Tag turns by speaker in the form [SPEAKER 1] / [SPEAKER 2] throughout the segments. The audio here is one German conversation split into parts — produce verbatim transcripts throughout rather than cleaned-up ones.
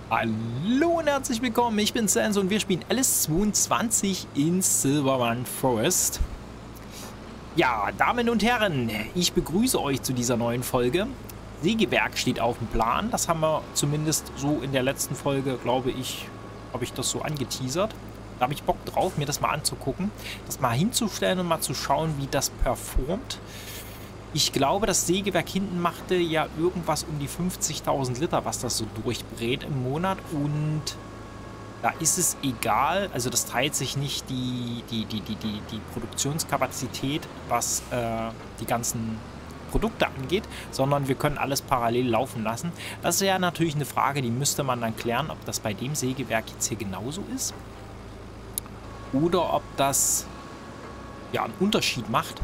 [SPEAKER 1] Hallo und herzlich willkommen, ich bin Sans und wir spielen Alice zweiundzwanzig in Silverrun Forest. Ja, Damen und Herren, ich begrüße euch zu dieser neuen Folge. Sägewerk steht auf dem Plan, das haben wir zumindest so in der letzten Folge, glaube ich, habe ich das so angeteasert. Da habe ich Bock drauf, mir das mal anzugucken, das mal hinzustellen und mal zu schauen, wie das performt. Ich glaube, das Sägewerk hinten machte ja irgendwas um die fünfzigtausend Liter, was das so durchbrät im Monat. Und da ist es egal, also das teilt sich nicht die, die, die, die, die, die Produktionskapazität, was äh, die ganzen Produkte angeht, sondern wir können alles parallel laufen lassen. Das ist ja natürlich eine Frage, die müsste man dann klären, ob das bei dem Sägewerk jetzt hier genauso ist. Oder ob das ja einen Unterschied macht.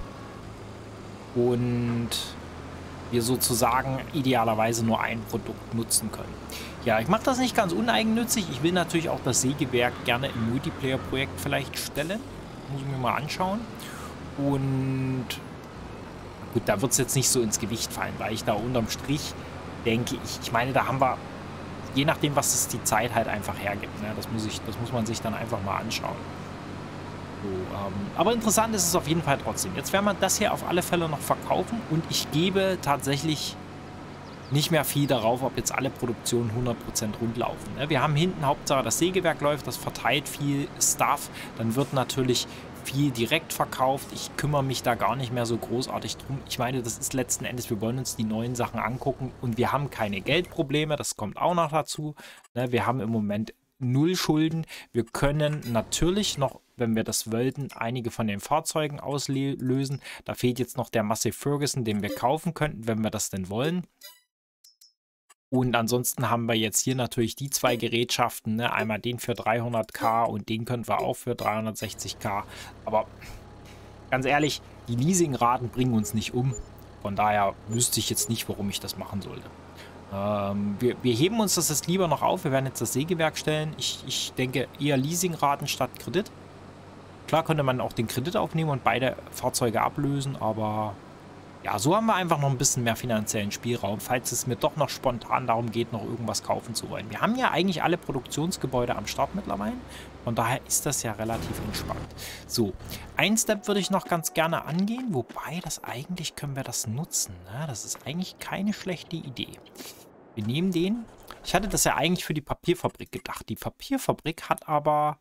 [SPEAKER 1] Und wir sozusagen idealerweise nur ein Produkt nutzen können. Ja, ich mache das nicht ganz uneigennützig. Ich will natürlich auch das Sägewerk gerne im Multiplayer-Projekt vielleicht stellen. Muss ich mir mal anschauen. Und gut, da wird es jetzt nicht so ins Gewicht fallen, weil ich da unterm Strich denke, ich, ich meine, da haben wir, je nachdem, was es die Zeit halt einfach hergibt. Ne? Das muss ich, das muss man sich dann einfach mal anschauen. So, ähm, aber interessant ist es auf jeden Fall trotzdem. Jetzt werden wir das hier auf alle Fälle noch verkaufen und ich gebe tatsächlich nicht mehr viel darauf, ob jetzt alle Produktionen hundert Prozent rund laufen. Ne? Wir haben hinten Hauptsache das Sägewerk läuft, das verteilt viel Stuff, dann wird natürlich viel direkt verkauft. Ich kümmere mich da gar nicht mehr so großartig drum. Ich meine, das ist letzten Endes, wir wollen uns die neuen Sachen angucken und wir haben keine Geldprobleme, das kommt auch noch dazu. Ne? Wir haben im Moment null Schulden. Wir können natürlich noch, wenn wir das wollten, einige von den Fahrzeugen auslösen. Da fehlt jetzt noch der Massey Ferguson, den wir kaufen könnten, wenn wir das denn wollen. Und ansonsten haben wir jetzt hier natürlich die zwei Gerätschaften, ne? Einmal den für dreihunderttausend und den können wir auch für dreihundertsechzigtausend. Aber ganz ehrlich, die Leasingraten bringen uns nicht um. Von daher wüsste ich jetzt nicht, warum ich das machen sollte. Ähm, wir, wir heben uns das jetzt lieber noch auf. Wir werden jetzt das Sägewerk stellen. Ich, ich denke eher Leasingraten statt Kredit. Klar könnte man auch den Kredit aufnehmen und beide Fahrzeuge ablösen, aber ja, so haben wir einfach noch ein bisschen mehr finanziellen Spielraum, falls es mir doch noch spontan darum geht, noch irgendwas kaufen zu wollen. Wir haben ja eigentlich alle Produktionsgebäude am Start mittlerweile. Von daher ist das ja relativ entspannt. So, ein Step würde ich noch ganz gerne angehen, wobei das eigentlich können wir das nutzen. Ne? Das ist eigentlich keine schlechte Idee. Wir nehmen den. Ich hatte das ja eigentlich für die Papierfabrik gedacht. Die Papierfabrik hat aber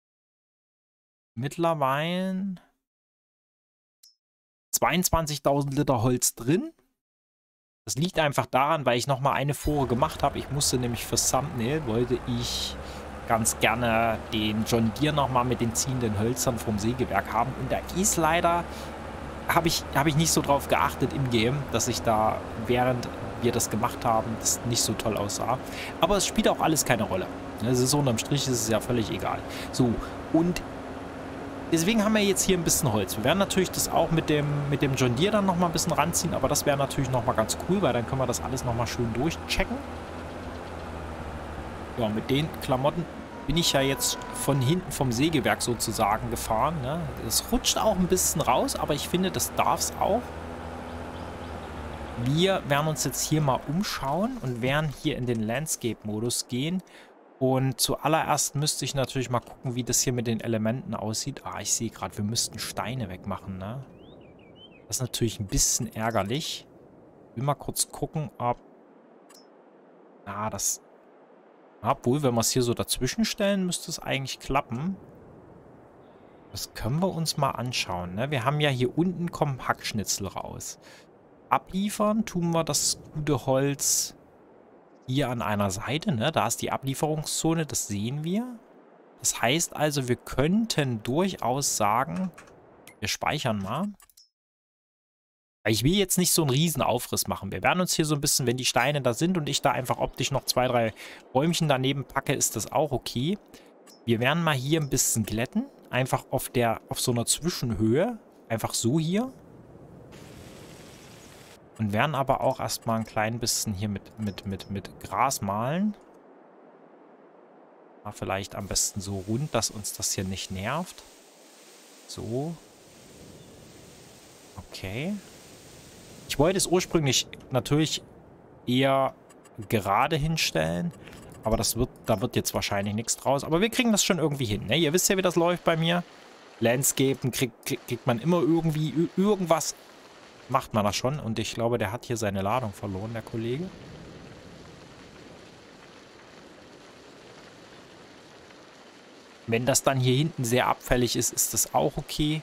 [SPEAKER 1] mittlerweile zweiundzwanzigtausend Liter Holz drin. Das liegt einfach daran, weil ich nochmal eine Fuhre gemacht habe. Ich musste nämlich fürs Thumbnail, wollte ich ganz gerne den John Deere nochmal mit den ziehenden Hölzern vom Sägewerk haben. Und da ist leider, habe ich, hab ich nicht so drauf geachtet im Game, dass ich da, während wir das gemacht haben, das nicht so toll aussah. Aber es spielt auch alles keine Rolle. Es ist so, unterm Strich ist es ja völlig egal. So, und deswegen haben wir jetzt hier ein bisschen Holz. Wir werden natürlich das auch mit dem, mit dem John Deere dann nochmal ein bisschen ranziehen, aber das wäre natürlich nochmal ganz cool, weil dann können wir das alles nochmal schön durchchecken. Ja, mit den Klamotten bin ich ja jetzt von hinten vom Sägewerk sozusagen gefahren. Ne? Es rutscht auch ein bisschen raus, aber ich finde, das darf es auch. Wir werden uns jetzt hier mal umschauen und werden hier in den Landscape-Modus gehen. Und zuallererst müsste ich natürlich mal gucken, wie das hier mit den Elementen aussieht. Ah, ich sehe gerade, wir müssten Steine wegmachen, ne? Das ist natürlich ein bisschen ärgerlich. Ich will mal kurz gucken, ob... Ah, das... Obwohl, wenn wir es hier so dazwischen stellen, müsste es eigentlich klappen. Das können wir uns mal anschauen, ne? Wir haben ja hier unten kommen Hackschnitzel raus. Abliefern tun wir das gute Holz hier an einer Seite, ne? Da ist die Ablieferungszone, das sehen wir. Das heißt also, wir könnten durchaus sagen, wir speichern mal. Ich will jetzt nicht so einen riesen Aufriss machen. Wir werden uns hier so ein bisschen, wenn die Steine da sind und ich da einfach optisch noch zwei, drei Bäumchen daneben packe, ist das auch okay. Wir werden mal hier ein bisschen glätten. Einfach auf der, auf so einer Zwischenhöhe. Einfach so hier. Und werden aber auch erstmal ein klein bisschen hier mit, mit, mit, mit Gras malen. Mal vielleicht am besten so rund, dass uns das hier nicht nervt. So. Okay. Ich wollte es ursprünglich natürlich eher gerade hinstellen. Aber das wird, da wird jetzt wahrscheinlich nichts draus. Aber wir kriegen das schon irgendwie hin, ne? Ihr wisst ja, wie das läuft bei mir. Landscapen kriegt, kriegt, kriegt man immer irgendwie irgendwas. Macht man das schon. Und ich glaube, der hat hier seine Ladung verloren, der Kollege. Wenn das dann hier hinten sehr abfällig ist, ist das auch okay.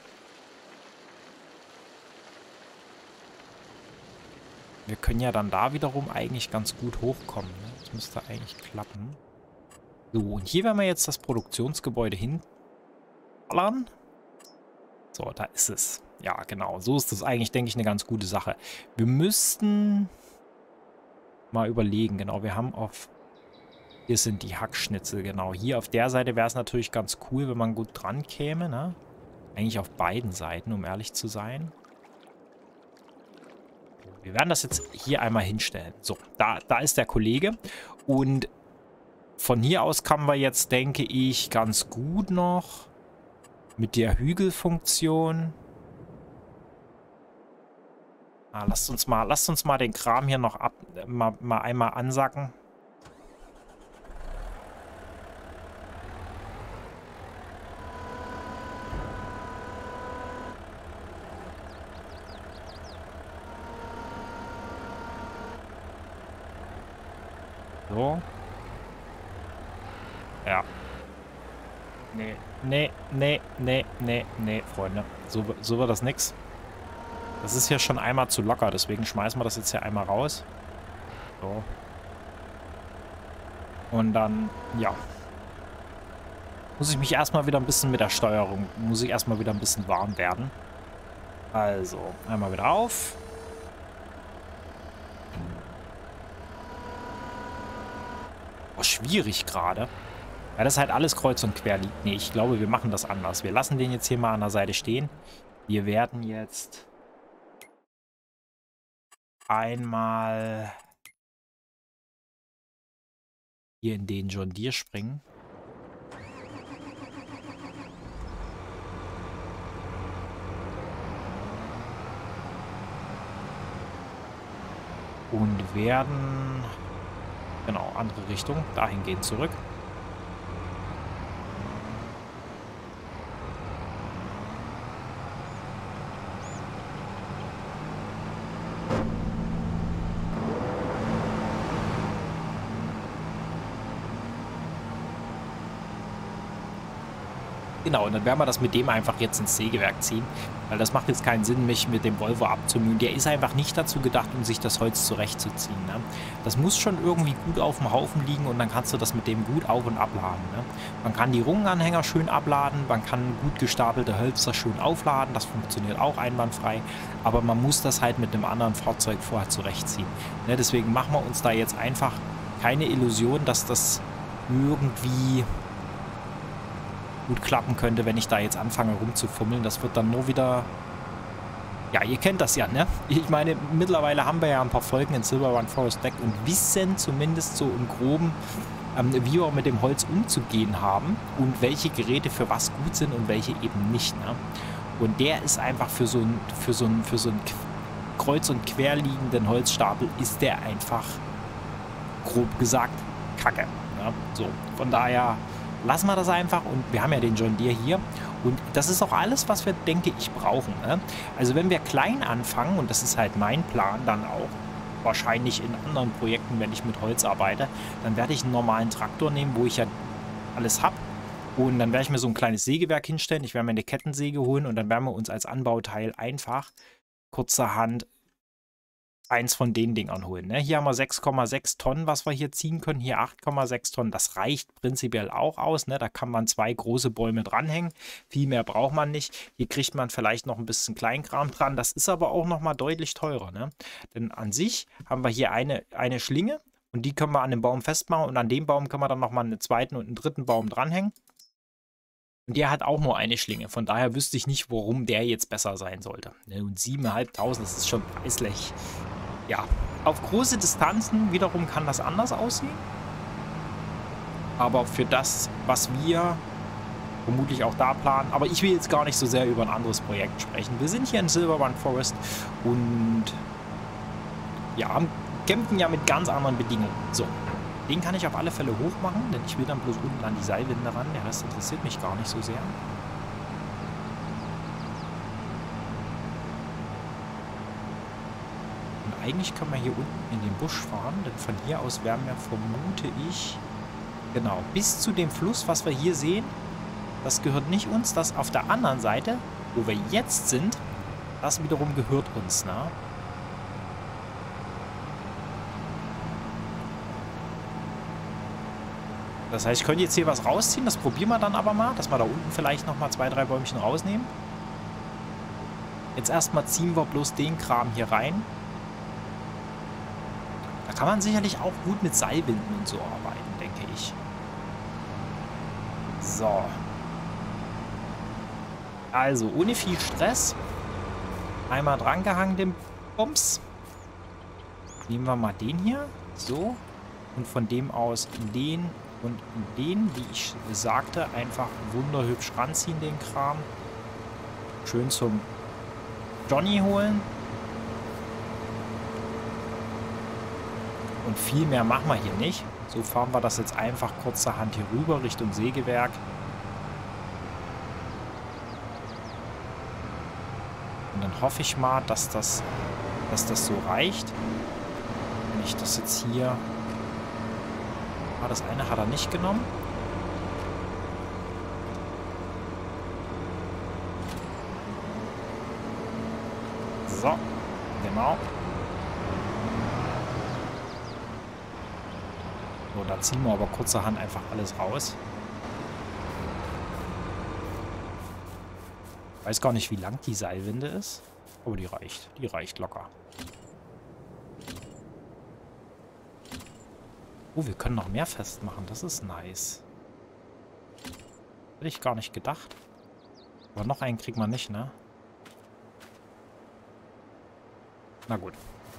[SPEAKER 1] Wir können ja dann da wiederum eigentlich ganz gut hochkommen, ne? Das müsste eigentlich klappen. So, und hier werden wir jetzt das Produktionsgebäude hinballern. So, da ist es. Ja, genau. So ist das eigentlich, denke ich, eine ganz gute Sache. Wir müssten mal überlegen. Genau, wir haben auf... Hier sind die Hackschnitzel, genau. Hier auf der Seite wäre es natürlich ganz cool, wenn man gut dran käme, ne? Eigentlich auf beiden Seiten, um ehrlich zu sein. Wir werden das jetzt hier einmal hinstellen. So, da, da ist der Kollege. Und von hier aus kann wir jetzt, denke ich, ganz gut noch mit der Hügelfunktion. Ah, lasst uns mal, lasst uns mal den Kram hier noch ab, mal, mal einmal ansacken. So. Ja. Nee, nee, nee, nee, nee, nee, Freunde. So, so wird das nix. Das ist hier schon einmal zu locker, deswegen schmeißen wir das jetzt hier einmal raus. So. Und dann, ja. Muss ich mich erstmal wieder ein bisschen mit der Steuerung, muss ich erstmal wieder ein bisschen warm werden. Also, einmal wieder auf. Oh, schwierig gerade. Ja, das ist halt alles kreuz und quer liegt. Nee, ich glaube, wir machen das anders. Wir lassen den jetzt hier mal an der Seite stehen. Wir werden jetzt einmal hier in den John Deere springen. Und werden... Genau, andere Richtung. Dahin gehen zurück. Genau, und dann werden wir das mit dem einfach jetzt ins Sägewerk ziehen. Weil das macht jetzt keinen Sinn, mich mit dem Volvo abzumühen. Der ist einfach nicht dazu gedacht, um sich das Holz zurechtzuziehen. Ne? Das muss schon irgendwie gut auf dem Haufen liegen und dann kannst du das mit dem gut auf- und abladen. Ne? Man kann die Rungenanhänger schön abladen, man kann gut gestapelte Hölzer schön aufladen. Das funktioniert auch einwandfrei. Aber man muss das halt mit einem anderen Fahrzeug vorher zurechtziehen. Ne? Deswegen machen wir uns da jetzt einfach keine Illusion, dass das irgendwie... gut klappen könnte, wenn ich da jetzt anfange rumzufummeln. Das wird dann nur wieder... Ja, ihr kennt das ja, ne? Ich meine, mittlerweile haben wir ja ein paar Folgen in Silver Run Forest Deck und wissen zumindest so im Groben, ähm, wie wir mit dem Holz umzugehen haben und welche Geräte für was gut sind und welche eben nicht, ne? Und der ist einfach für so ein, für so ein, für so ein kreuz- und quer liegenden Holzstapel ist der einfach, grob gesagt, Kacke. Ne? So, von daher... lassen wir das einfach und wir haben ja den John Deere hier und das ist auch alles, was wir, denke ich, brauchen. Ne? Also wenn wir klein anfangen, und das ist halt mein Plan dann auch, wahrscheinlich in anderen Projekten, wenn ich mit Holz arbeite, dann werde ich einen normalen Traktor nehmen, wo ich ja alles habe und dann werde ich mir so ein kleines Sägewerk hinstellen, ich werde mir eine Kettensäge holen und dann werden wir uns als Anbauteil einfach kurzerhand eins von den Dingern holen. Ne? Hier haben wir sechs Komma sechs Tonnen, was wir hier ziehen können. Hier acht Komma sechs Tonnen. Das reicht prinzipiell auch aus. Ne? Da kann man zwei große Bäume dranhängen. Viel mehr braucht man nicht. Hier kriegt man vielleicht noch ein bisschen Kleinkram dran. Das ist aber auch nochmal deutlich teurer. Ne? Denn an sich haben wir hier eine, eine Schlinge und die können wir an dem Baum festmachen und an dem Baum können wir dann nochmal einen zweiten und einen dritten Baum dranhängen. Und der hat auch nur eine Schlinge. Von daher wüsste ich nicht, warum der jetzt besser sein sollte. Und siebentausendfünfhundert, das ist schon preislich. Ja, auf große Distanzen wiederum kann das anders aussehen. Aber für das, was wir vermutlich auch da planen, aber ich will jetzt gar nicht so sehr über ein anderes Projekt sprechen. Wir sind hier in Silver Run Forest und ja, kämpfen ja mit ganz anderen Bedingungen. So, Den kann ich auf alle Fälle hoch machen, denn ich will dann bloß unten an die Seilwinde ran. Der Rest interessiert mich gar nicht so sehr. Und eigentlich können wir hier unten in den Busch fahren, denn von hier aus werden wir, vermute ich, genau, bis zu dem Fluss, was wir hier sehen. Das gehört nicht uns, das auf der anderen Seite, wo wir jetzt sind, das wiederum gehört uns, ne? Das heißt, ich könnte jetzt hier was rausziehen, das probieren wir dann aber mal, dass wir da unten vielleicht nochmal zwei, drei Bäumchen rausnehmen. Jetzt erstmal ziehen wir bloß den Kram hier rein. Da kann man sicherlich auch gut mit Seilwinden und so arbeiten, denke ich. So. Also, ohne viel Stress. Einmal drangehangen, den Bums. Nehmen wir mal den hier. So. Und von dem aus den und den, wie ich sagte, einfach wunderhübsch ranziehen, den Kram. Schön zum Johnny holen. Und viel mehr machen wir hier nicht. So fahren wir das jetzt einfach kurzerhand hier rüber Richtung Sägewerk. Und dann hoffe ich mal, dass das, dass das so reicht. Wenn ich das jetzt hier... Ah, das eine hat er nicht genommen. So, genau. So, da ziehen wir aber kurzerhand einfach alles raus. Ich weiß gar nicht, wie lang die Seilwinde ist. Aber die reicht. Die reicht locker. Oh, wir können noch mehr festmachen. Das ist nice. Hätte ich gar nicht gedacht. Aber noch einen kriegt man nicht, ne? Na gut.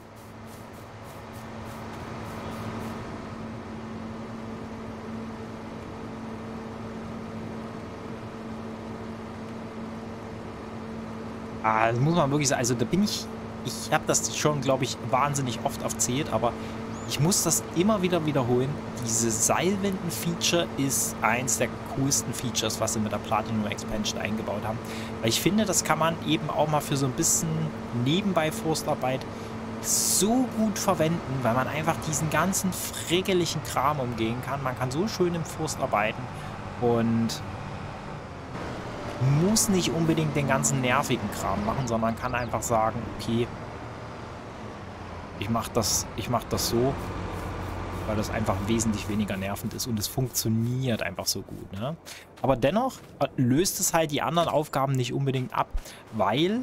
[SPEAKER 1] Ah, das muss man wirklich sagen. Also da bin ich... Ich habe das schon, glaube ich, wahnsinnig oft erzählt, aber ich muss das immer wieder wiederholen. Diese Seilwinden-Feature ist eins der coolsten Features, was sie mit der Platinum Expansion eingebaut haben. Weil ich finde, das kann man eben auch mal für so ein bisschen nebenbei Forstarbeit so gut verwenden, weil man einfach diesen ganzen frickeligen Kram umgehen kann. Man kann so schön im Forst arbeiten und muss nicht unbedingt den ganzen nervigen Kram machen, sondern kann einfach sagen, okay, ich mache das, ich mach das so, weil das einfach wesentlich weniger nervend ist und es funktioniert einfach so gut, ne? Aber dennoch löst es halt die anderen Aufgaben nicht unbedingt ab, weil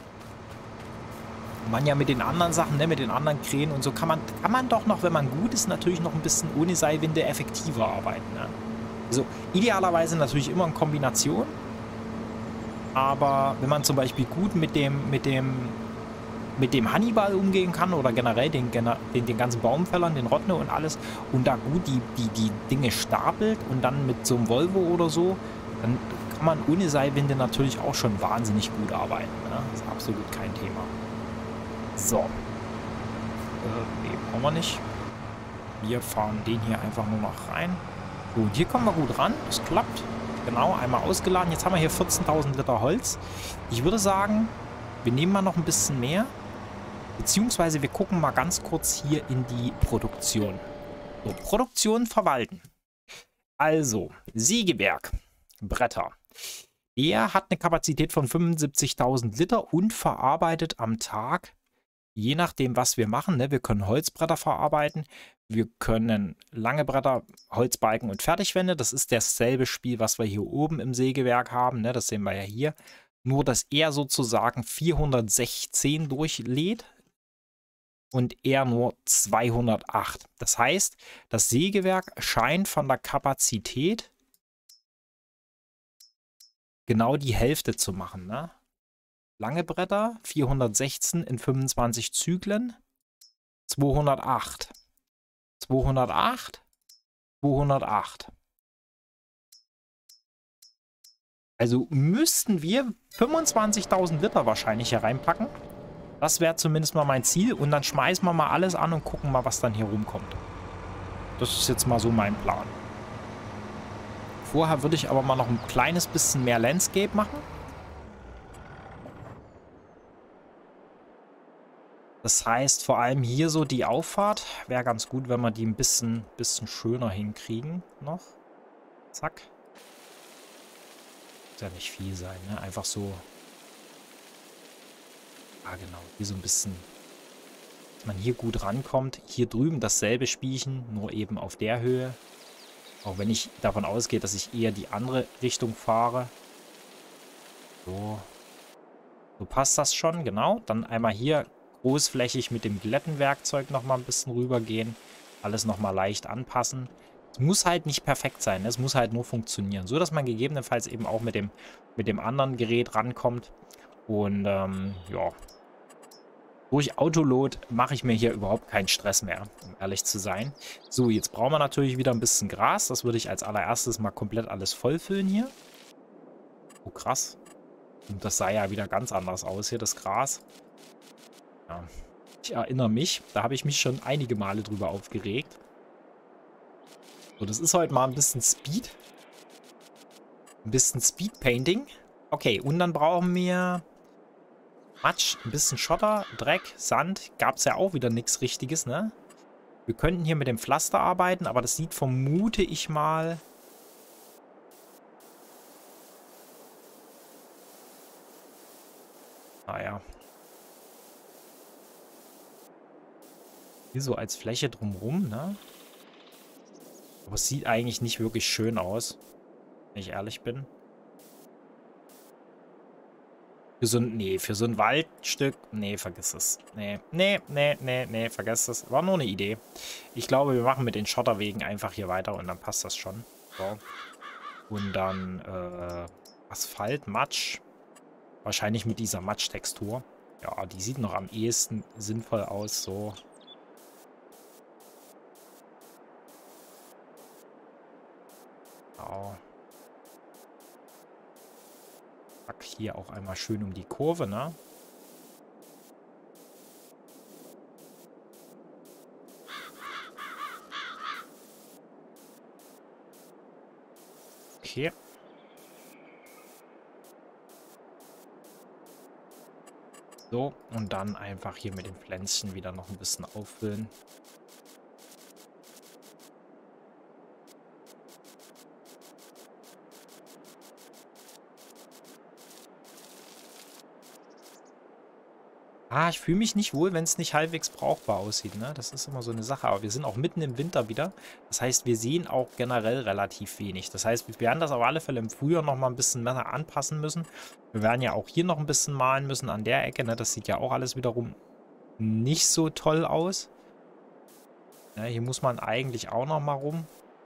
[SPEAKER 1] man ja mit den anderen Sachen, ne, mit den anderen Krähen und so, kann man, kann man doch noch, wenn man gut ist, natürlich noch ein bisschen ohne Seilwinde effektiver arbeiten, ne? Also idealerweise natürlich immer in Kombination, aber wenn man zum Beispiel gut mit dem, mit dem mit dem Hannibal umgehen kann oder generell den, den, den ganzen Baumfällern, den Rottne und alles und da gut die, die, die Dinge stapelt und dann mit so einem Volvo oder so, dann kann man ohne Seilwinde natürlich auch schon wahnsinnig gut arbeiten, ne? Das ist absolut kein Thema. So. Äh, nee, brauchen wir nicht. Wir fahren den hier einfach nur noch rein. So, und hier kommen wir gut ran. Das klappt. Genau, einmal ausgeladen. Jetzt haben wir hier vierzehntausend Liter Holz. Ich würde sagen, wir nehmen mal noch ein bisschen mehr. Beziehungsweise wir gucken mal ganz kurz hier in die Produktion. So, Produktion verwalten. Also, Sägewerk, Bretter. Er hat eine Kapazität von fünfundsiebzigtausend Liter und verarbeitet am Tag, je nachdem, was wir machen, ne, wir können Holzbretter verarbeiten, wir können lange Bretter, Holzbalken und Fertigwände. Das ist dasselbe Spiel, was wir hier oben im Sägewerk haben, ne, das sehen wir ja hier. Nur, dass er sozusagen vierhundertsechzehn durchlädt und er nur zweihundertacht. Das heißt, das Sägewerk scheint von der Kapazität genau die Hälfte zu machen, ne? Lange Bretter, vierhundertsechzehn in fünfundzwanzig Zyklen, zweihundertacht. zweihundertacht, zweihundertacht. Also müssten wir fünfundzwanzigtausend Liter wahrscheinlich hier reinpacken. Das wäre zumindest mal mein Ziel. Und dann schmeißen wir mal alles an und gucken mal, was dann hier rumkommt. Das ist jetzt mal so mein Plan. Vorher würde ich aber mal noch ein kleines bisschen mehr Landscape machen. Das heißt, vor allem hier so die Auffahrt wäre ganz gut, wenn wir die ein bisschen, bisschen schöner hinkriegen noch. Zack. Muss ja nicht viel sein, ne? Einfach so. Ah, genau. Hier so ein bisschen, dass man hier gut rankommt. Hier drüben dasselbe Spielchen, nur eben auf der Höhe. Auch wenn ich davon ausgehe, dass ich eher die andere Richtung fahre. So. So passt das schon, genau. Dann einmal hier großflächig mit dem Glättenwerkzeug nochmal ein bisschen rübergehen. Alles nochmal leicht anpassen. Es muss halt nicht perfekt sein, es muss halt nur funktionieren. So, dass man gegebenenfalls eben auch mit dem, mit dem anderen Gerät rankommt. Und ähm, ja, durch Autoload mache ich mir hier überhaupt keinen Stress mehr, um ehrlich zu sein. So, jetzt brauchen wir natürlich wieder ein bisschen Gras. Das würde ich als allererstes mal komplett alles vollfüllen hier. Oh, krass. Und das sah ja wieder ganz anders aus hier, das Gras. Ja, ich erinnere mich, da habe ich mich schon einige Male drüber aufgeregt. So, das ist heute mal ein bisschen Speed. Ein bisschen Speed-Painting. Okay, und dann brauchen wir Matsch, ein bisschen Schotter, Dreck, Sand. Gab es ja auch wieder nichts Richtiges, ne? Wir könnten hier mit dem Pflaster arbeiten, aber das sieht, vermute ich mal... Naja. Hier so als Fläche drumrum, ne? Aber es sieht eigentlich nicht wirklich schön aus, wenn ich ehrlich bin. Für so ein, nee, für so ein Waldstück, nee, vergiss es. Nee, nee, nee, nee, nee, vergiss es. War nur eine Idee. Ich glaube, wir machen mit den Schotterwegen einfach hier weiter und dann passt das schon. So. Und dann äh, Asphalt, Matsch. Wahrscheinlich mit dieser Matsch-Textur. Ja, die sieht noch am ehesten sinnvoll aus, so. Genau. Zack, hier auch einmal schön um die Kurve, ne? Okay. So, und dann einfach hier mit den Pflänzchen wieder noch ein bisschen auffüllen. Ah, ich fühle mich nicht wohl, wenn es nicht halbwegs brauchbar aussieht, ne? Das ist immer so eine Sache. Aber wir sind auch mitten im Winter wieder. Das heißt, wir sehen auch generell relativ wenig. Das heißt, wir werden das auf alle Fälle im Frühjahr noch mal ein bisschen mehr anpassen müssen. Wir werden ja auch hier noch ein bisschen malen müssen an der Ecke, ne? Das sieht ja auch alles wiederum nicht so toll aus. Ja, hier muss man eigentlich auch noch mal rum.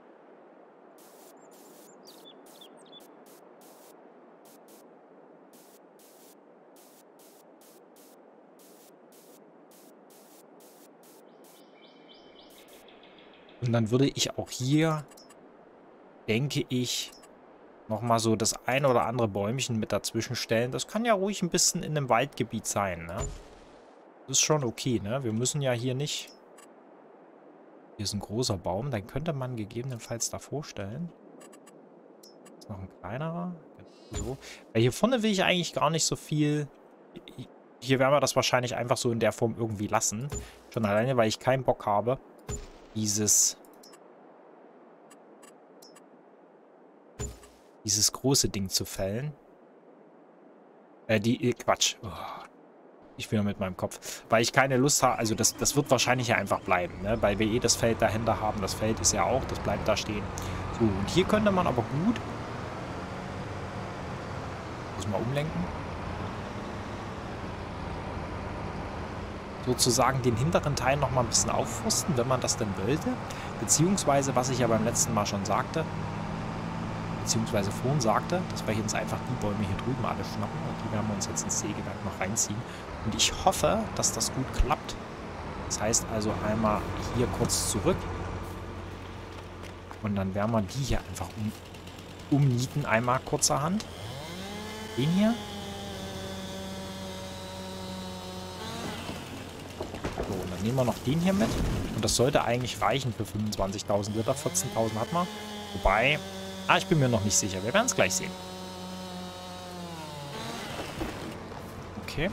[SPEAKER 1] Und dann würde ich auch hier, denke ich, nochmal so das ein oder andere Bäumchen mit dazwischen stellen. Das kann ja ruhig ein bisschen in einem Waldgebiet sein, ne? Das ist schon okay, ne? Wir müssen ja hier nicht... Hier ist ein großer Baum, den könnte man gegebenenfalls davor stellen. Das ist noch ein kleinerer. So. Weil hier vorne will ich eigentlich gar nicht so viel... Hier werden wir das wahrscheinlich einfach so in der Form irgendwie lassen. Schon alleine, weil ich keinen Bock habe, dieses... dieses große Ding zu fällen. Äh, die... Äh, Quatsch. Oh. Ich will mit meinem Kopf. Weil ich keine Lust habe, also das, das wird wahrscheinlich ja einfach bleiben, ne? Weil wir eh das Feld dahinter haben. Das Feld ist ja auch, das bleibt da stehen. So, und hier könnte man aber gut... Muss mal umlenken. Sozusagen den hinteren Teil noch mal ein bisschen aufforsten, wenn man das denn wollte. Beziehungsweise, was ich ja beim letzten Mal schon sagte, beziehungsweise vorhin sagte, dass wir uns einfach die Bäume hier drüben alle schnappen und die werden wir uns jetzt ins Sägewerk noch reinziehen. Und ich hoffe, dass das gut klappt. Das heißt also einmal hier kurz zurück und dann werden wir die hier einfach um, umnieten, einmal kurzerhand. Den hier. So, und dann nehmen wir noch den hier mit. Und das sollte eigentlich reichen für fünfundzwanzigtausend Liter. vierzehntausend hat man. Wobei, ah, ich bin mir noch nicht sicher. Wir werden es gleich sehen. Okay.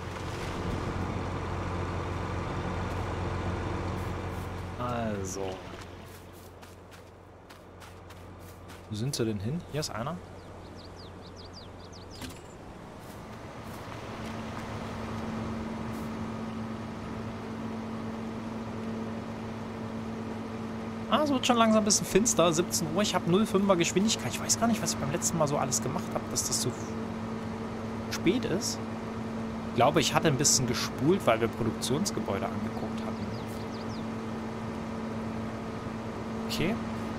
[SPEAKER 1] Also. Wo sind sie denn hin? Hier ist einer. Ah, es wird schon langsam ein bisschen finster. siebzehn Uhr. Ich habe null Komma fünfer Geschwindigkeit. Ich weiß gar nicht, was ich beim letzten Mal so alles gemacht habe, dass das so spät ist. Ich glaube, ich hatte ein bisschen gespult, weil wir Produktionsgebäude angeguckt hatten. Okay.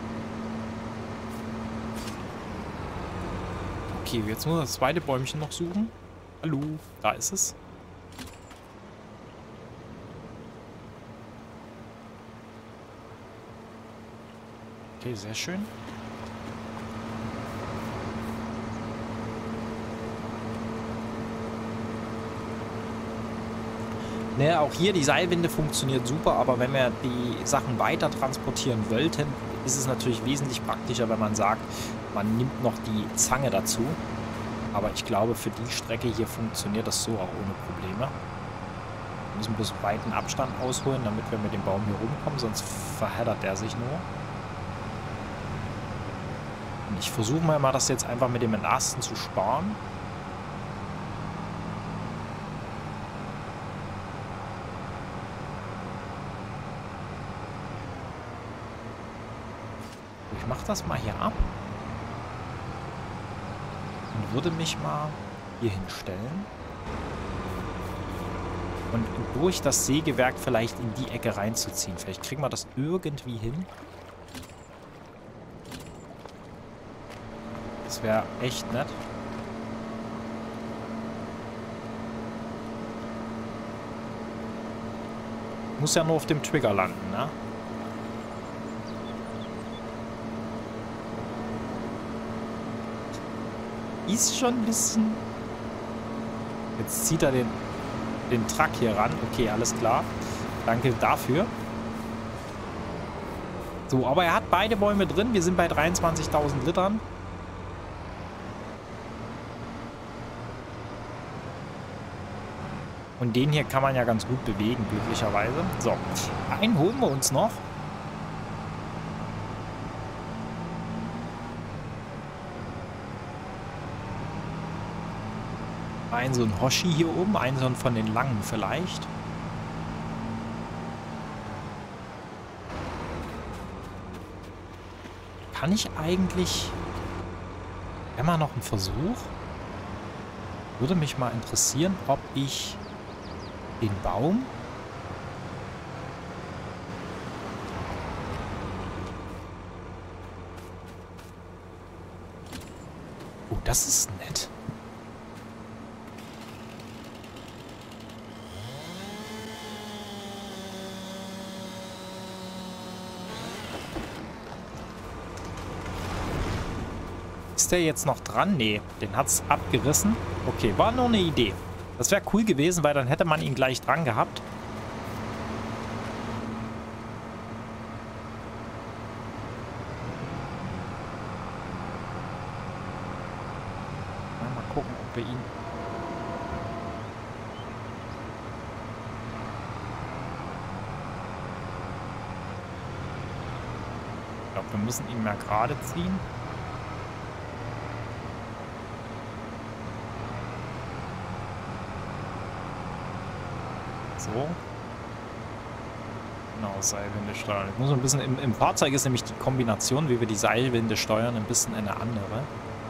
[SPEAKER 1] Okay, jetzt muss das zweite Bäumchen noch suchen. Hallo, da ist es. Okay, sehr schön. Ne, auch hier die Seilwinde funktioniert super, aber wenn wir die Sachen weiter transportieren wollten, ist es natürlich wesentlich praktischer, wenn man sagt, man nimmt noch die Zange dazu. Aber ich glaube, für die Strecke hier funktioniert das so auch ohne Probleme. Wir müssen bloß weiten Abstand ausholen, damit wir mit dem Baum hier rumkommen, sonst verheddert der sich nur. Und ich versuche mal, mal das jetzt einfach mit dem Entlasten zu sparen. Ich mache das mal hier ab. Und würde mich mal hier hinstellen. Und durch das Sägewerk vielleicht in die Ecke reinzuziehen. Vielleicht kriegen wir das irgendwie hin. Das wäre echt nett. Muss ja nur auf dem Trigger landen, ne? Ist schon ein bisschen... Jetzt zieht er den, den Truck hier ran. Okay, alles klar. Danke dafür. So, aber er hat beide Bäume drin. Wir sind bei dreiundzwanzigtausend Litern. Und den hier kann man ja ganz gut bewegen, glücklicherweise. So, einen holen wir uns noch. Ein so ein Hoshi hier oben, einen so ein von den langen vielleicht. Kann ich eigentlich... Immer noch einen Versuch? Würde mich mal interessieren, ob ich den Baum... Oh, das ist nett. Ist der jetzt noch dran? Nee, den hat's abgerissen. Okay, war nur eine Idee. Das wäre cool gewesen, weil dann hätte man ihn gleich dran gehabt. Mal gucken, ob wir ihn... Ich glaube, wir müssen ihn mehr gerade ziehen. So. Genau, Seilwinde steuern. Ich muss ein bisschen, im, im Fahrzeug ist nämlich die Kombination, wie wir die Seilwinde steuern, ein bisschen eine andere.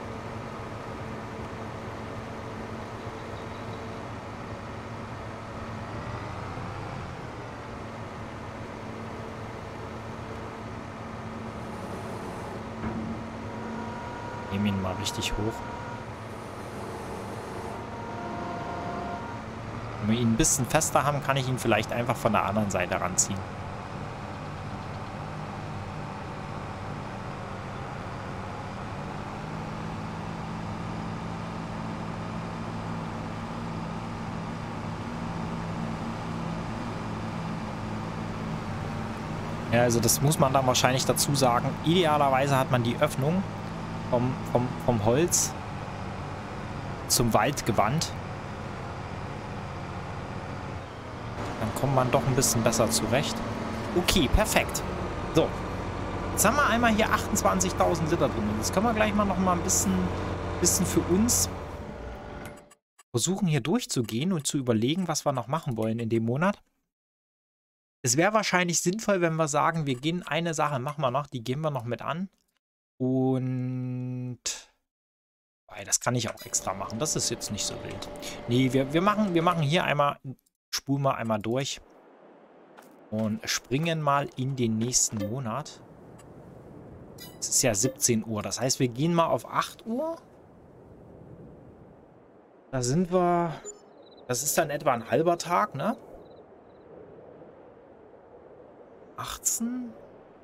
[SPEAKER 1] Nehmen ihn mal richtig hoch. Wenn wir ihn ein bisschen fester haben, kann ich ihn vielleicht einfach von der anderen Seite ranziehen. Ja, also das muss man dann wahrscheinlich dazu sagen. Idealerweise hat man die Öffnung vom, vom, vom Holz zum Wald gewandt. Dann kommt man doch ein bisschen besser zurecht. Okay, perfekt. So. Jetzt haben wir einmal hier achtundzwanzigtausend Liter drin. Und jetzt können wir gleich mal noch mal ein bisschen, bisschen für uns versuchen, hier durchzugehen und zu überlegen, was wir noch machen wollen in dem Monat. Es wäre wahrscheinlich sinnvoll, wenn wir sagen, wir gehen eine Sache, machen wir noch, die gehen wir noch mit an. Und das kann ich auch extra machen. Das ist jetzt nicht so wild. Nee, wir, wir, machen, wir machen hier einmal, spulen wir einmal durch und springen mal in den nächsten Monat. Es ist ja siebzehn Uhr. Das heißt, wir gehen mal auf acht Uhr. Da sind wir... Das ist dann etwa ein halber Tag, ne? achtzehn.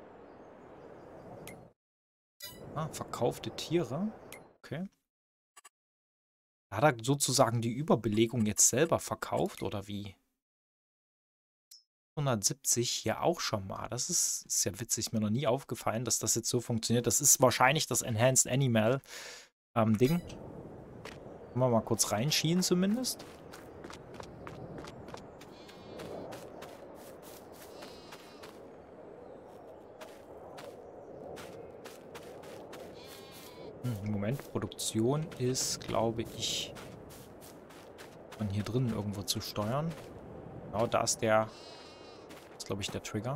[SPEAKER 1] Ah, verkaufte Tiere. Okay. Hat er sozusagen die Überbelegung jetzt selber verkauft, oder wie? hundertsiebzig, ja auch schon mal. Das ist, ist ja witzig, ist mir noch nie aufgefallen, dass das jetzt so funktioniert. Das ist wahrscheinlich das Enhanced Animal ähm, Ding. Können wir mal kurz reinschieben zumindest. Hm, Moment, Produktion ist, glaube ich, von hier drinnen irgendwo zu steuern. Genau, da ist der... glaube ich, der Trigger.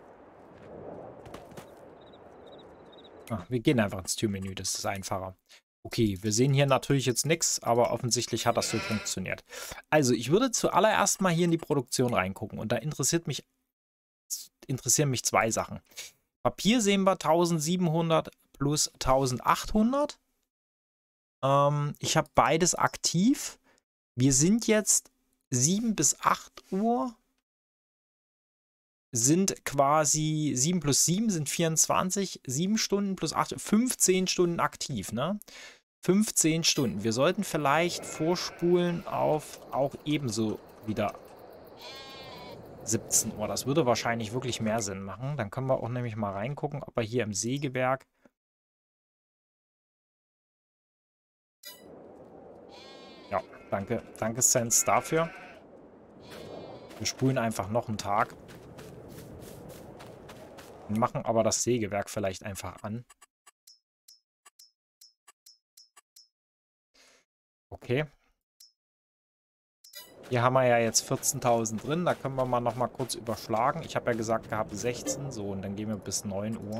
[SPEAKER 1] Ah, wir gehen einfach ins Türmenü, das ist einfacher. Okay, wir sehen hier natürlich jetzt nichts, aber offensichtlich hat das so funktioniert. Also, ich würde zuallererst mal hier in die Produktion reingucken und da interessiert mich, interessieren mich zwei Sachen. Papier sehen wir eintausendsiebenhundert plus eintausendachthundert. Ähm, ich habe beides aktiv. Wir sind jetzt sieben bis acht Uhr. Sind quasi sieben plus sieben sind vierundzwanzig, sieben Stunden plus acht, fünfzehn Stunden aktiv, ne? fünfzehn Stunden. Wir sollten vielleicht vorspulen auf auch ebenso wieder siebzehn Uhr. Das würde wahrscheinlich wirklich mehr Sinn machen. Dann können wir auch nämlich mal reingucken, ob er hier im Sägewerk... Ja, danke, danke Sense dafür. Wir spulen einfach noch einen Tag. Machen aber das Sägewerk vielleicht einfach an. Okay. Hier haben wir ja jetzt vierzehntausend drin. Da können wir mal noch mal kurz überschlagen. Ich habe ja gesagt gehabt sechzehn. So, und dann gehen wir bis neun Uhr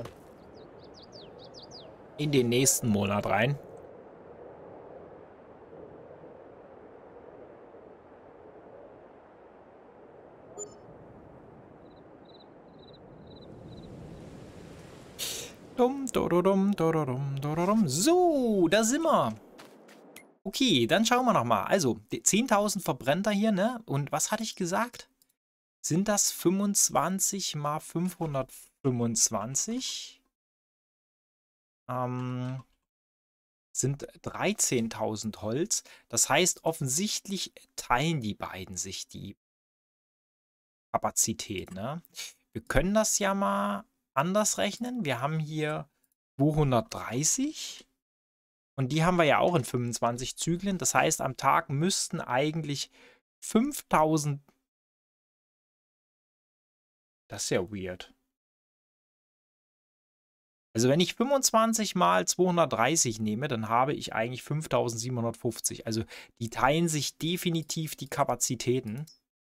[SPEAKER 1] in den nächsten Monat rein. So, da sind wir. Okay, dann schauen wir noch mal. Also, zehntausend verbrennt er hier, ne? Und was hatte ich gesagt? Sind das fünfundzwanzig mal fünfhundertfünfundzwanzig? Ähm, sind dreizehntausend Holz. Das heißt, offensichtlich teilen die beiden sich die Kapazität, ne? Wir können das ja mal anders rechnen. Wir haben hier zweihundertdreißig und die haben wir ja auch in fünfundzwanzig Zyklen. Das heißt, am Tag müssten eigentlich fünftausend... Das ist ja weird. Also wenn ich fünfundzwanzig mal zweihundertdreißig nehme, dann habe ich eigentlich fünftausendsiebenhundertfünfzig. Also die teilen sich definitiv die Kapazitäten.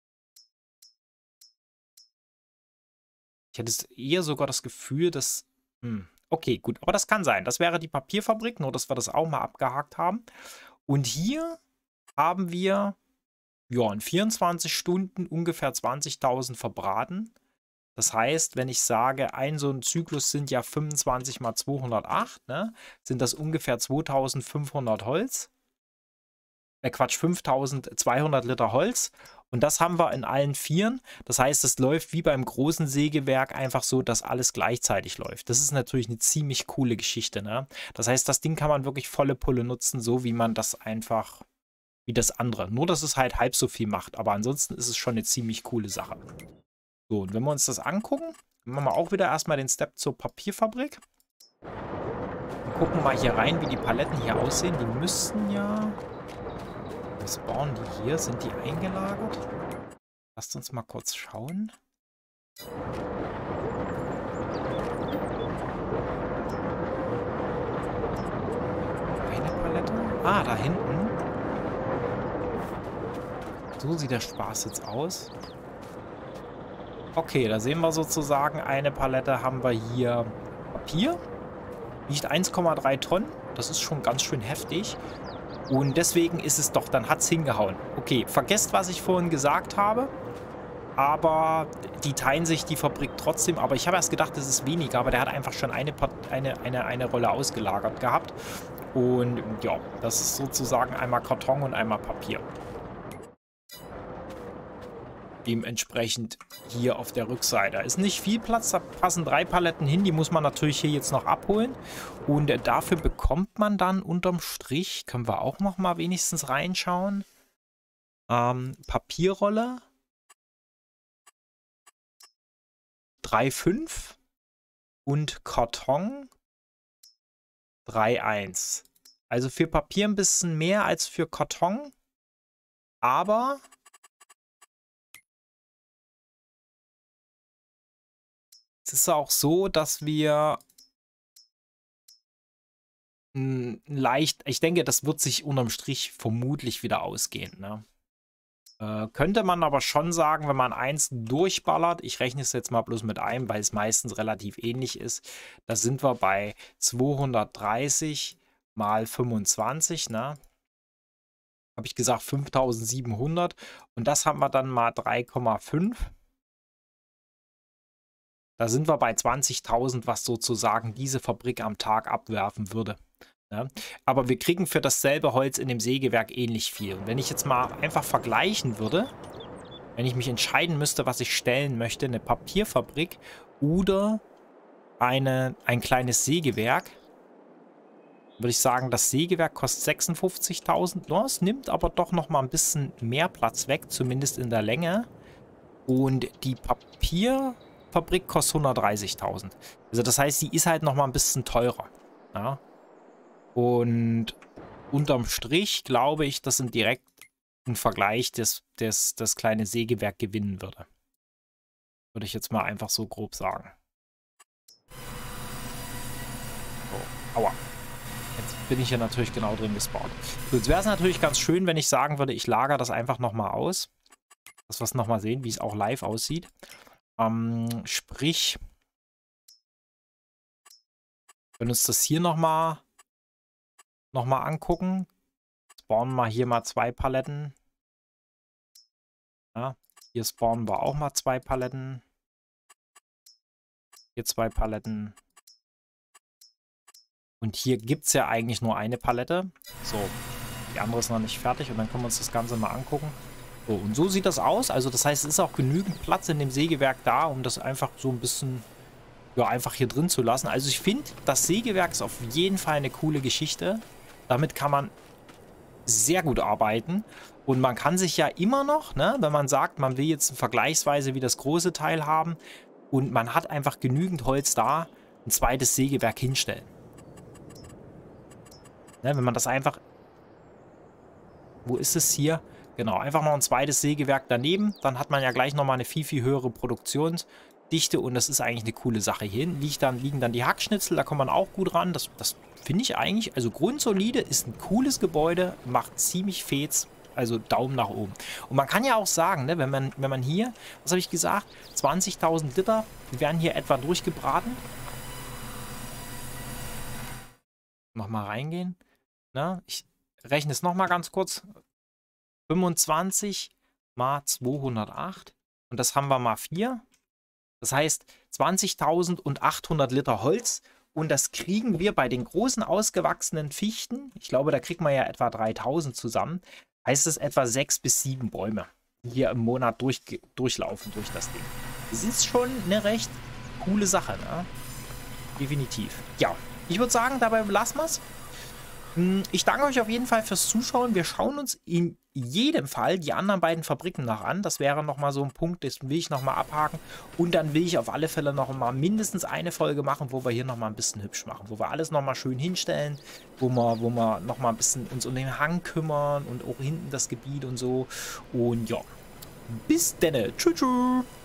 [SPEAKER 1] Ich hätte eher sogar das Gefühl, dass... Hm, okay, gut. Aber das kann sein. Das wäre die Papierfabrik, nur dass wir das auch mal abgehakt haben. Und hier haben wir ja, in vierundzwanzig Stunden ungefähr zwanzigtausend verbraten. Das heißt, wenn ich sage, ein so ein Zyklus sind ja fünfundzwanzig mal zweihundertacht, ne, sind das ungefähr zweitausendfünfhundert Holz. Äh, Quatsch, fünftausendzweihundert Liter Holz. Und das haben wir in allen Vieren. Das heißt, es läuft wie beim großen Sägewerk einfach so, dass alles gleichzeitig läuft. Das ist natürlich eine ziemlich coole Geschichte, ne? Das heißt, das Ding kann man wirklich volle Pulle nutzen, so wie man das einfach, wie das andere. Nur, dass es halt halb so viel macht. Aber ansonsten ist es schon eine ziemlich coole Sache. So, und wenn wir uns das angucken, Machen wir auch wieder erstmal den Step zur Papierfabrik. Wir gucken mal hier rein, wie die Paletten hier aussehen. Die müssten ja... Was spawnen die hier? Sind die eingelagert? Lasst uns mal kurz schauen. Eine Palette? Ah, da hinten. So sieht der Spaß jetzt aus. Okay, da sehen wir sozusagen, eine Palette haben wir hier Papier. Wiegt eins Komma drei Tonnen. Das ist schon ganz schön heftig. Und deswegen ist es doch, dann hat es hingehauen. Okay, vergesst, was ich vorhin gesagt habe. Aber die teilen sich die Fabrik trotzdem. Aber ich habe erst gedacht, das ist weniger. Aber der hat einfach schon eine, eine, eine, eine Rolle ausgelagert gehabt. Und ja, das ist sozusagen einmal Karton und einmal Papier. Dementsprechend hier auf der Rückseite. Ist nicht viel Platz, da passen drei Paletten hin. Die muss man natürlich hier jetzt noch abholen. Und dafür bekommt man dann unterm Strich, können wir auch noch mal wenigstens reinschauen, ähm, Papierrolle drei Komma fünf und Karton drei Komma eins. Also für Papier ein bisschen mehr als für Karton, aber es ist auch so, dass wir leicht, ich denke, das wird sich unterm Strich vermutlich wieder ausgehen. Ne? Äh, könnte man aber schon sagen, wenn man eins durchballert, ich rechne es jetzt mal bloß mit einem, weil es meistens relativ ähnlich ist, da sind wir bei zweihundertdreißig mal fünfundzwanzig, ne? Habe ich gesagt fünftausendsiebenhundert und das haben wir dann mal drei Komma fünf. Da sind wir bei zwanzigtausend, was sozusagen diese Fabrik am Tag abwerfen würde. Ja? Aber wir kriegen für dasselbe Holz in dem Sägewerk ähnlich viel. Und wenn ich jetzt mal einfach vergleichen würde, wenn ich mich entscheiden müsste, was ich stellen möchte, eine Papierfabrik oder eine, ein kleines Sägewerk, würde ich sagen, das Sägewerk kostet sechsundfünfzigtausend. Ja, es nimmt aber doch noch mal ein bisschen mehr Platz weg, zumindest in der Länge. Und die Papier... Fabrik kostet hundertdreißigtausend. Also das heißt, die ist halt noch mal ein bisschen teurer. Ja? Und unterm Strich glaube ich, dass im direkten Vergleich das, das, das kleine Sägewerk gewinnen würde. Würde ich jetzt mal einfach so grob sagen. So, aua. Jetzt bin ich hier natürlich genau drin gespawnt. So, jetzt wäre es natürlich ganz schön, wenn ich sagen würde, ich lagere das einfach noch mal aus. Dass wir es noch mal sehen, wie es auch live aussieht. Ähm, sprich, wenn wir uns das hier nochmal noch mal angucken, spawnen wir hier mal zwei Paletten. Ja, hier spawnen wir auch mal zwei Paletten. Hier zwei Paletten. Und hier gibt es ja eigentlich nur eine Palette. So, die andere ist noch nicht fertig und dann können wir uns das Ganze mal angucken. So, und so sieht das aus. Also das heißt, es ist auch genügend Platz in dem Sägewerk da, um das einfach so ein bisschen, ja, einfach hier drin zu lassen. Also ich finde, das Sägewerk ist auf jeden Fall eine coole Geschichte. Damit kann man sehr gut arbeiten. Und man kann sich ja immer noch, ne, wenn man sagt, man will jetzt vergleichsweise wie das große Teil haben und man hat einfach genügend Holz da, ein zweites Sägewerk hinstellen. Ne, wenn man das einfach... Wo ist es hier? Genau, einfach noch ein zweites Sägewerk daneben. Dann hat man ja gleich nochmal eine viel, viel höhere Produktionsdichte und das ist eigentlich eine coole Sache. Hier liegt dann, liegen dann die Hackschnitzel, da kommt man auch gut ran. Das, das finde ich eigentlich, also grundsolide, ist ein cooles Gebäude, macht ziemlich Fets, also Daumen nach oben. Und man kann ja auch sagen, ne, wenn man, wenn man hier, was habe ich gesagt, zwanzigtausend Liter, die werden hier etwa durchgebraten. Nochmal reingehen. Na, ich rechne es nochmal ganz kurz. fünfundzwanzig mal zweihundertacht und das haben wir mal vier. Das heißt zwanzigtausendachthundert Liter Holz und das kriegen wir bei den großen ausgewachsenen Fichten, ich glaube, da kriegt man ja etwa dreitausend zusammen, heißt es etwa sechs bis sieben Bäume, die hier im Monat durch, durchlaufen durch das Ding. Das ist schon eine recht coole Sache, ne? Definitiv. Ja, ich würde sagen, dabei lassen wir es. Ich danke euch auf jeden Fall fürs Zuschauen. Wir schauen uns im jedem Fall die anderen beiden Fabriken noch an. Das wäre nochmal so ein Punkt, das will ich nochmal abhaken. Und dann will ich auf alle Fälle noch mal mindestens eine Folge machen, wo wir hier nochmal ein bisschen hübsch machen. Wo wir alles nochmal schön hinstellen, wo wir, wo wir nochmal ein bisschen uns um den Hang kümmern und auch hinten das Gebiet und so. Und ja, bis denne. Tschüss. Tschüss.